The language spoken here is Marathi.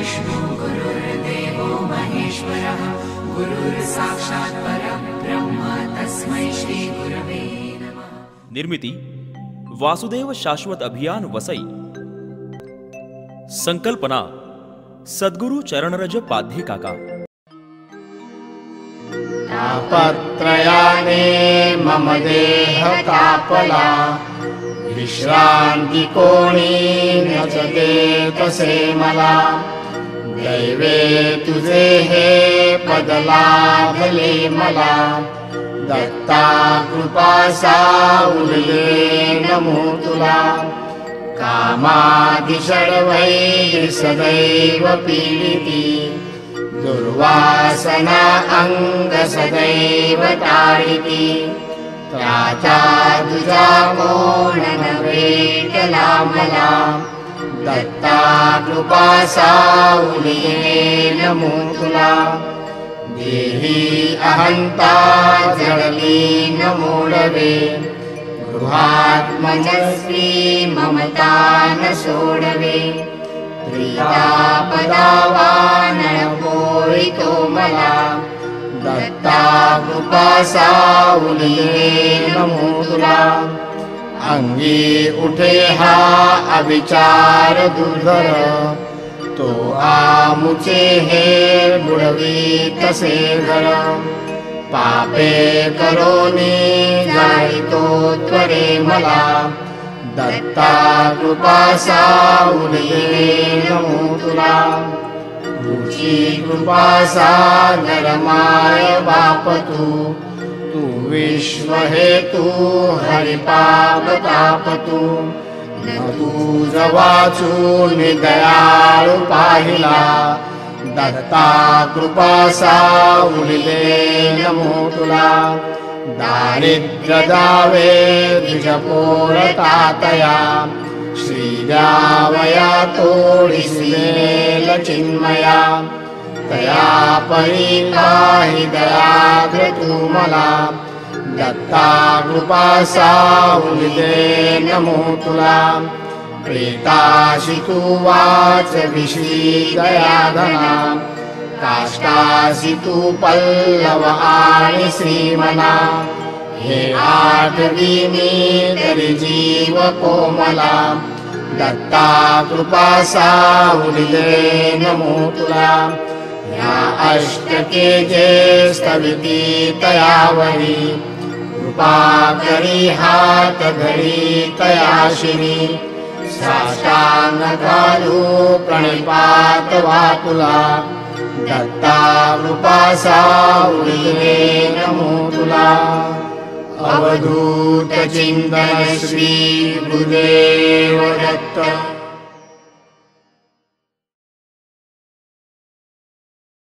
गुरुर्विष्णु गुरुर्देवो महेश्वरः गुरुर्साक्षात् परब्रह्म तस्मै श्री गुरवे नमः। निर्मिती वासुदेव शाश्वत अभियान वसई। संकल्पना सद्गुरु चरणरज पाध्ये काका। तापत्रयाने मम देह तापला विश्रांती कोणी न देतसे मला। दैवे तुझे हे पद लाभले मला दत्ता कृपा सावले नमो तुला। कामादि षड्वैरी सदैव पीडिती दुर्वासना अंग सदैव ताडिती। त्राचा तुझा कोण न भेटला मला दत्ता कृपा सावली नमो तुला। देही अहंता जळली न मोडवे गृहात मनस्वी ममता न सोडवे। त्रितापदावान पोळितो मला दत्ता कृपा सावली नमो तुला। अंगी उठे हा अविचार दुर्धर तो आमुचे हे बुडवी तसे घर। पापे करोनी जाळितो त्वरे मला दत्ता कृपा सावली नमो तुला। तुझी कृपा सागर माय बाप तू विश्व हेतू हरिपाप ताप तू। न तुझ वाचून दयाळू पाहिला दत्ता कृपा सावली नमो तुला। दारिद्र्य दावे द्विज पोरतातया श्री द्यावया तोडिसिलेल चिन्मया। तया परी काही दयाद्र तू मला दत्ता कृपा सावली नमो तुला। प्रेताशी तू वाच विश्वी दयाधना काष्टासी तू पल्लव आणि श्रीमना। हे आठवी मी तरी जीव कोमला दत्ता कृपा सावली नमो तुला। या अष्टके जे स्तविती तयावरी कृपा करी हात धरी तयाशिनी। साष्टांग घालू प्रणिपात वा तुला दत्ता कृपा सावली नमो तुला। अवधूत चिंतन श्री गुरुदेव दत्त।